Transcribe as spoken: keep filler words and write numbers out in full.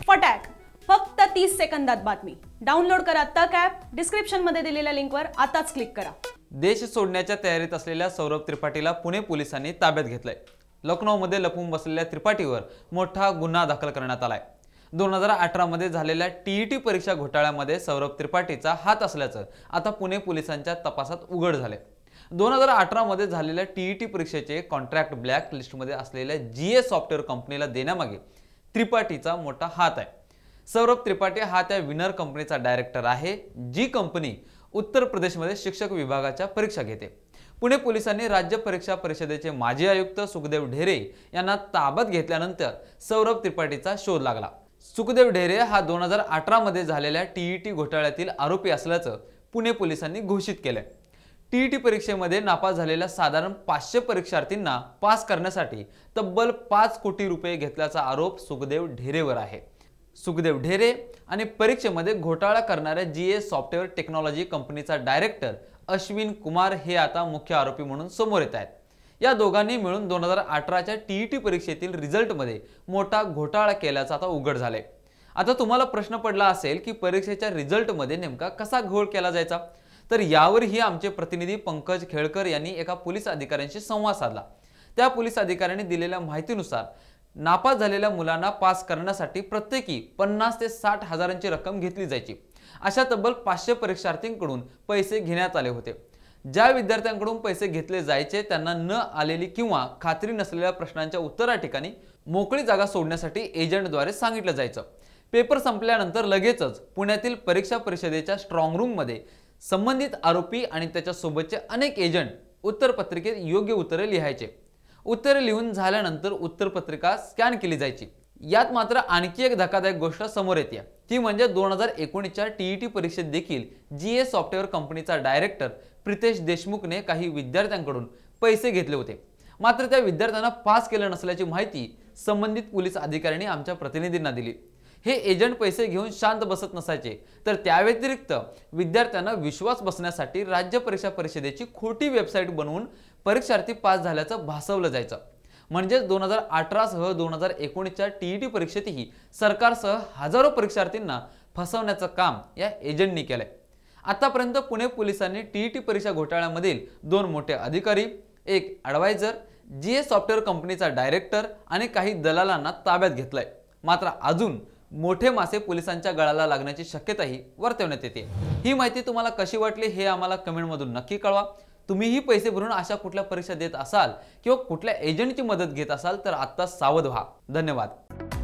फटाक फक्त तीस सेकंदात बातमी। डाउनलोड करा तक ॲप, डिस्क्रिप्शन मध्ये दिलेल्या लिंकवर आताच क्लिक करा। देश सोडण्याच्या तयारीत असलेल्या सौरभ त्रिपाठीला पुणे पोलिसांनी ताब्यात घेतलंय। लखनौमध्ये लपून बसलेल्या त्रिपाठीवर मोठा गुन्हा दाखल करण्यात आलाय। दोन हजार अठरा मध्ये झालेल्या टीईटी परीक्षा घोटाळ्यामध्ये सौरभ त्रिपाठीचा हात असल्याचं आता पुणे पोलिसांच्या तपासात उघड झाले। दोन हजार अठरा मध्ये झालेल्या टीईटी परीक्षेचे कॉन्ट्रॅक्ट ब्लॅक लिस्टमध्ये असलेल्या जीए सॉफ्टवेअर कंपनीला देण्यामागे त्रिपाठीचा मोठा हात आहे। सौरभ त्रिपाठी हा त्या विनर कंपनीचा डायरेक्टर आहे, जी कंपनी उत्तर प्रदेशमध्ये शिक्षक विभागाच्या परीक्षा घेते। पुणे पोलिसांनी राज्य परीक्षा परिषदेचे माजी आयुक्त सुखदेव ढेरे यांना ताब्यात घेतल्यानंतर सौरभ त्रिपाठीचा शोध लागला। सुखदेव ढेरे हा दोन हजार अठरा मध्ये झालेल्या टीईटी घोटाळ्यातील आरोपी असल्याचं पुणे पोलिसांनी घोषित केलंय। टीईटी परीक्षेमध्ये नापास झालेल्या साधारण पाचशे परीक्षार्थींना पास करण्यासाठी तब्बल पाच कोटी रुपये घेतल्याचा आरोप सुखदेव ढेरेवर आहे। सुखदेव ढेरे आणि परीक्षेमध्ये घोटाळा करणाऱ्या जीए सॉफ्टवेअर टेक्नॉलॉजी कंपनीचा डायरेक्टर अश्विन कुमार हे आता मुख्य आरोपी म्हणून समोर येत आहेत। या दोघांनी मिळून दोन हजार अठराच्या टीईटी परीक्षेतील रिझल्टमध्ये मोठा घोटाळा केल्याचा आता उघड झाले। आता तुम्हाला प्रश्न पडला असेल की परीक्षेच्या रिझल्टमध्ये नेमका कसा घोळ केला जायचा, तर यावरही आमचे प्रतिनिधी पंकज खेळकर यांनी एका पोलीस अधिकाऱ्यांशी संवाद साधला। त्या पोलीस अधिकाऱ्यांनी दिलेल्या माहितीनुसार नापास झालेल्या मुलांना पास करण्यासाठी प्रत्येकी पन्नास ते साठ हजारांची रक्कम घेतली जायची। अशा तब्बल पाचशे परीक्षार्थींकडून पैसे घेण्यात आले होते। ज्या विद्यार्थ्यांकडून पैसे घेतले जायचे त्यांना न आलेली किंवा खात्री नसलेल्या प्रश्नांच्या उत्तरा ठिकाणी मोकळी जागा सोडण्यासाठी एजंटद्वारे सांगितलं जायचं। पेपर संपल्यानंतर लगेचच पुण्यातील परीक्षा परिषदेच्या स्ट्रॉंग रूम मध्ये संबंधित आरोपी आणि त्याच्या सोबतचे अनेक एजंट उत्तरपत्रिकेत योग्य उत्तरे लिहायचे। उत्तरे लिहून झाल्यानंतर उत्तरपत्रिका स्कॅन केली जायची। यात मात्र आणखी एक धक्कादायक गोष्ट समोर येते, ती म्हणजे दोन हजार एकोणीसच्या टीईटी परीक्षेत देखील जीए सॉफ्टवेअर कंपनीचा डायरेक्टर प्रितेश देशमुखने काही विद्यार्थ्यांकडून पैसे घेतले होते। मात्र त्या विद्यार्थ्यांना पास केलं नसल्याची माहिती संबंधित पोलीस अधिकाऱ्यांनी आमच्या प्रतिनिधींना दिली। हे एजंट पैसे घेऊन शांत बसत नसायचे, तर त्या व्यतिरिक्त विद्यार्थ्यांना विश्वास बसण्यासाठी राज्य परीक्षा परिषदेची खोटी वेबसाईट बनवून परीक्षार्थी पास झाल्याचं भासवलं जायचं। म्हणजे दोन हजार अठरा सह दोन हजार एकोणीसच्या टीईटी परीक्षेतही सरकारसह हजारो परीक्षार्थींना फसवण्याचं काम या एजंटनी केलंय। आतापर्यंत पुणे पोलिसांनी टीईटी परीक्षा घोटाळ्यामधील दोन मोठे अधिकारी, एक ॲडवायझर, जीए सॉफ्टवेअर कंपनीचा डायरेक्टर आणि काही दलालांना ताब्यात घेतलंय। मात्र अजून मोठे मासे पोलिसांच्या गळाला लागण्याची शक्यताही वर्तवण्यात येते। ही माहिती तुम्हाला कशी वाटली हे आम्हाला कमेंटमधून नक्की कळवा। तुम्हीही पैसे भरून अशा कुठल्या परीक्षा देत असाल किंवा कुठल्या एजंटची मदत घेत असाल तर आता सावध व्हा। धन्यवाद।